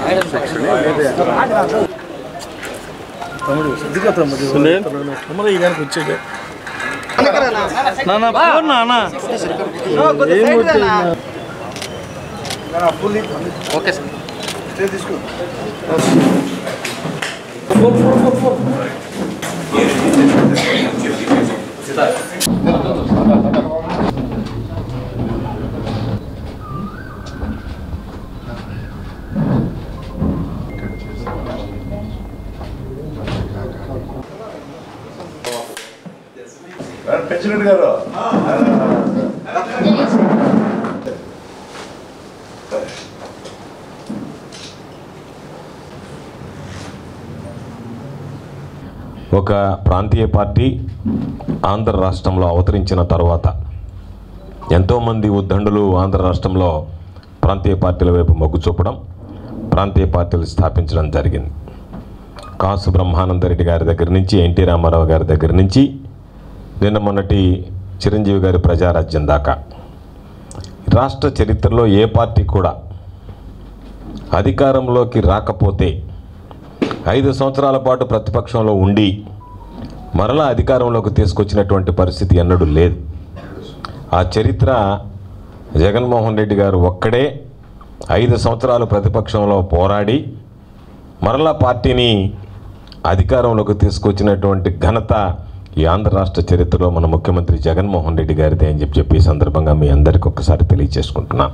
Okay sir president గారు ఒక ప్రాంతీయ పార్టీ ఆంధ్ర రాష్ట్రంలో అవతరించిన తర్వాత ఎంతోమంది ఉద్దండులు ఆంధ్ర రాష్ట్రంలో ప్రాంతీయ పార్టీల వైపు మొగ్గు చూపడం, ప్రాంతీయ పార్టీలు స్థాపించడం జరిగింది. కాసు బ్రహ్మానందరెడ్డి గారి దగ్గర నుంచి, ఎన్టీ రామారావు గారి దగ్గర నుంచి, నిన్న మొన్నటి చిరంజీవి గారి ప్రజారాజ్యం దాకా రాష్ట్ర చరిత్రలో ఏ పార్టీ కూడా అధికారంలోకి రాకపోతే 5 సంవత్సరాల పాటు ప్రతిపక్షంలో ఉండి మరలా అధికారంలోకి తీసుకొచ్చినటువంటి పరిస్థితి ఎన్నడూ లేదు. ఆ చరిత్ర జగన్మోహన్ రెడ్డి గారు ఒక్కడే 5 సంవత్సరాలు ప్రతిపక్షంలో పోరాడి మరలా పార్టీని అధికారంలోకి తీసుకొచ్చినటువంటి ఘనత ఈ ఆంధ్ర రాష్ట్ర చరిత్రలో మన ముఖ్యమంత్రి జగన్మోహన్ రెడ్డి గారిదే అని చెప్పి ఈ సందర్భంగా మీ అందరికీ ఒక్కసారి తెలియజేసుకుంటున్నాను.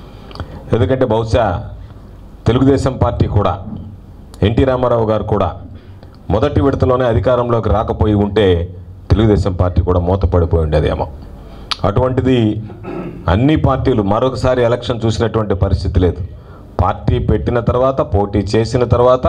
ఎందుకంటే బహుశా తెలుగుదేశం పార్టీ కూడా, ఎన్టీ రామారావు గారు కూడా మొదటి విడతలోనే అధికారంలోకి రాకపోయి ఉంటే తెలుగుదేశం పార్టీ కూడా మూతపడిపోయి ఉండేదేమో. అటువంటిది అన్ని పార్టీలు మరొకసారి ఎలక్షన్ చూసినటువంటి పరిస్థితి లేదు. పార్టీ పెట్టిన తర్వాత, పోటీ చేసిన తర్వాత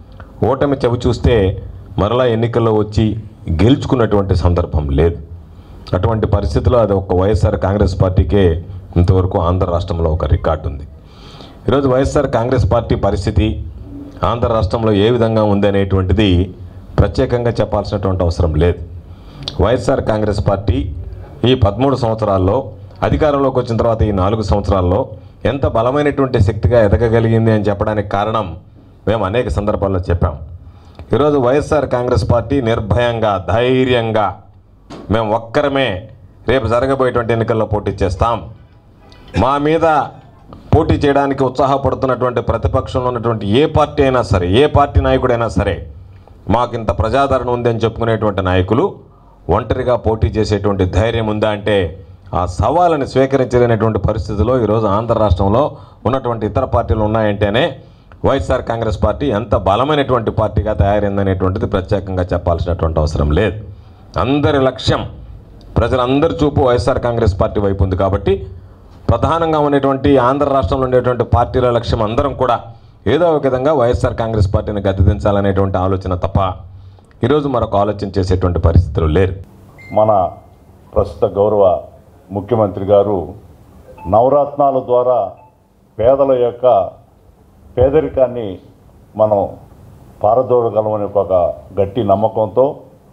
ఓటమి చవి చూస్తే మరలా ఎన్నికల్లో వచ్చి గెలుచుకున్నటువంటి సందర్భం లేదు. అటువంటి పరిస్థితిలో అది ఒక వైఎస్ఆర్ కాంగ్రెస్ పార్టీకే ఇంతవరకు ఆంధ్ర రాష్ట్రంలో ఒక రికార్డు ఉంది. ఈరోజు వైఎస్ఆర్ కాంగ్రెస్ పార్టీ పరిస్థితి ఆంధ్ర రాష్ట్రంలో ఏ విధంగా ఉందనేటువంటిది ప్రత్యేకంగా చెప్పాల్సినటువంటి అవసరం లేదు. వైఎస్ఆర్ కాంగ్రెస్ పార్టీ ఈ 13 సంవత్సరాల్లో అధికారంలోకి వచ్చిన తర్వాత ఈ 4 సంవత్సరాల్లో ఎంత బలమైనటువంటి శక్తిగా ఎదగగలిగింది అని చెప్పడానికి కారణం మేము అనేక సందర్భాల్లో చెప్పాం. ఈరోజు వైఎస్ఆర్ కాంగ్రెస్ పార్టీ నిర్భయంగా, ధైర్యంగా మేము ఒక్కరమే రేపు జరగబోయేటువంటి ఎన్నికల్లో పోటీ చేస్తాం, మా మీద పోటీ చేయడానికి ఉత్సాహపడుతున్నటువంటి ప్రతిపక్షంలో ఉన్నటువంటి ఏ పార్టీ అయినా సరే, ఏ పార్టీ నాయకుడైనా సరే, మాకు ఇంత ప్రజాదరణ ఉంది అని చెప్పుకునేటువంటి నాయకులు ఒంటరిగా పోటీ చేసేటువంటి ధైర్యం ఉందా అంటే ఆ సవాళ్ళని స్వీకరించలేనటువంటి పరిస్థితిలో ఈరోజు ఆంధ్ర రాష్ట్రంలో ఉన్నటువంటి ఇతర పార్టీలు ఉన్నాయంటేనే వైఎస్ఆర్ కాంగ్రెస్ పార్టీ ఎంత బలమైనటువంటి పార్టీగా తయారైందనేటువంటిది ప్రత్యేకంగా చెప్పాల్సినటువంటి అవసరం లేదు. అందరి లక్ష్యం, ప్రజలందరి చూపు వైఎస్ఆర్ కాంగ్రెస్ పార్టీ వైపు ఉంది. కాబట్టి ప్రధానంగా ఉండేటువంటి ఆంధ్ర రాష్ట్రంలో ఉండేటువంటి పార్టీల లక్ష్యం అందరం కూడా ఏదో ఒక విధంగా వైఎస్ఆర్ కాంగ్రెస్ పార్టీని గద్దెదించాలనేటువంటి ఆలోచన తప్ప ఈరోజు మరొక ఆలోచన చేసేటువంటి పరిస్థితులు లేరు. మన ప్రస్తుత గౌరవ ముఖ్యమంత్రి గారు నవరత్నాల ద్వారా పేదల యొక్క పేదరికాన్ని మనం పారదోలగలమనే ఒక గట్టి నమ్మకంతో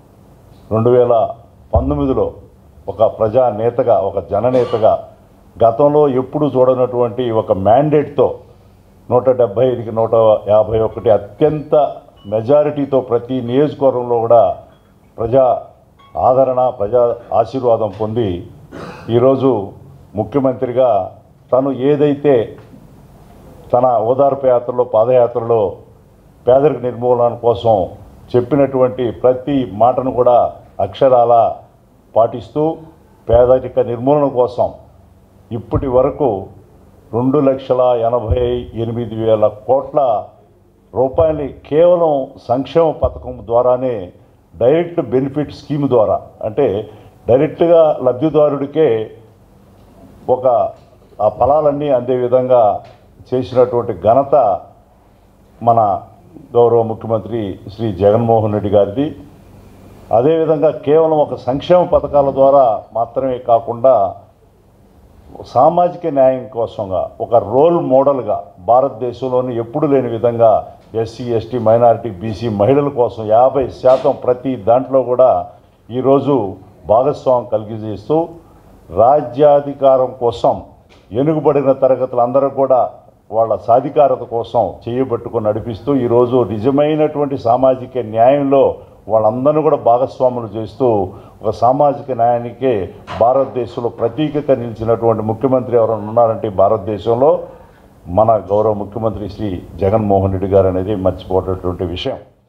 2019లో ఒక ప్రజానేతగా, ఒక జననేతగా, గతంలో ఎప్పుడు చూడనటువంటి ఒక మ్యాండేట్తో 175కి 151 అత్యంత మెజారిటీతో ప్రతి నియోజకవర్గంలో కూడా ప్రజా ఆదరణ, ప్రజా ఆశీర్వాదం పొంది ఈరోజు ముఖ్యమంత్రిగా తను ఏదైతే తన ఓదార్పు యాత్రలో, పాదయాత్రలో పేదరిక నిర్మూలన కోసం చెప్పినటువంటి ప్రతి మాటను కూడా అక్షరాల పాటిస్తూ పేదరిక నిర్మూలన కోసం ఇప్పటి వరకు 2,88,000 కోట్ల రూపాయలు కేవలం సంక్షేమ పథకం ద్వారానే, డైరెక్ట్ బెనిఫిట్ స్కీమ్ ద్వారా, అంటే డైరెక్ట్గా లబ్ధిదారుడికే ఒక ఆ ఫలాలన్నీ అందే విధంగా చేసినటువంటి ఘనత మన గౌరవ ముఖ్యమంత్రి శ్రీ జగన్మోహన్ రెడ్డి గారిది. అదేవిధంగా కేవలం ఒక సంక్షేమ పథకాల ద్వారా మాత్రమే కాకుండా సామాజిక న్యాయం కోసంగా ఒక రోల్ మోడల్గా భారతదేశంలోని ఎప్పుడు లేని విధంగా ఎస్సీ, ఎస్టీ, మైనారిటీ, బీసీ మహిళల కోసం 50% ప్రతి దాంట్లో కూడా ఈరోజు భాగస్వామ్యం కలిగజేస్తూ రాజ్యాధికారం కోసం ఎనుగుబడిన తరగతులందరూ కూడా వాళ్ళ సాధికారత కోసం చేయబట్టుకొని నడిపిస్తూ ఈరోజు నిజమైనటువంటి సామాజిక న్యాయంలో వాళ్ళందరినీ కూడా భాగస్వాములు చేస్తూ ఒక సామాజిక న్యాయానికే భారతదేశంలో ప్రతీకగా నిలిచినటువంటి ముఖ్యమంత్రి ఎవరైనా ఉన్నారంటే భారతదేశంలో మన గౌరవ ముఖ్యమంత్రి శ్రీ జగన్మోహన్ రెడ్డి గారు అనేది మర్చిపోయేటటువంటి విషయం.